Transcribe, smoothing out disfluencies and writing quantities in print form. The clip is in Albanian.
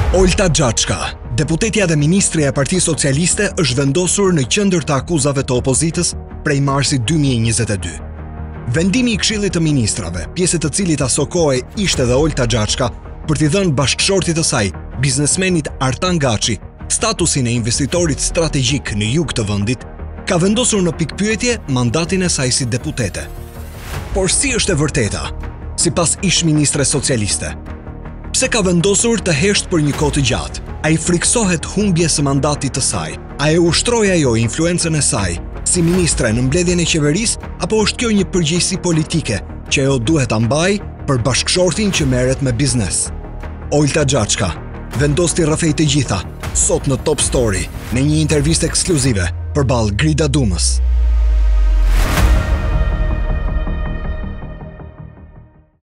Olta Xhaçka, deputetja dhe ministrja e Partisë Socialiste, është vendosur në qendër të akuzave të opozitës prej marsit 2022. Vendimi i Këshillit të Ministrave, pjesë të cilit aso kohë ishte dhe Olta Xhaçka, për t'i dhënë bashkëshortit të saj, biznesmenit Artan Gaçi, statusin e investitorit strategjik në jug të vendit, ka vendosur në pikpyetje mandatin e saj si deputete. Por si është e vërteta, sipas ish-ministre socialiste? Pse ka vendosur të hesht për një kohë të gjatë? A i friksohet humbjes së mandatit të saj? A e ushtroi ajo influencën e saj si ministre në mbledhjen e qeverisë, apo është kjo një përgjegjësi politike që ajo duhet ta mbajë për bashkëshortin që merret me biznes? Olta Xhaçka vendos t'i rrëfej të gjitha sot në Top Story në një intervistë ekskluzive përballë Grida Dumës.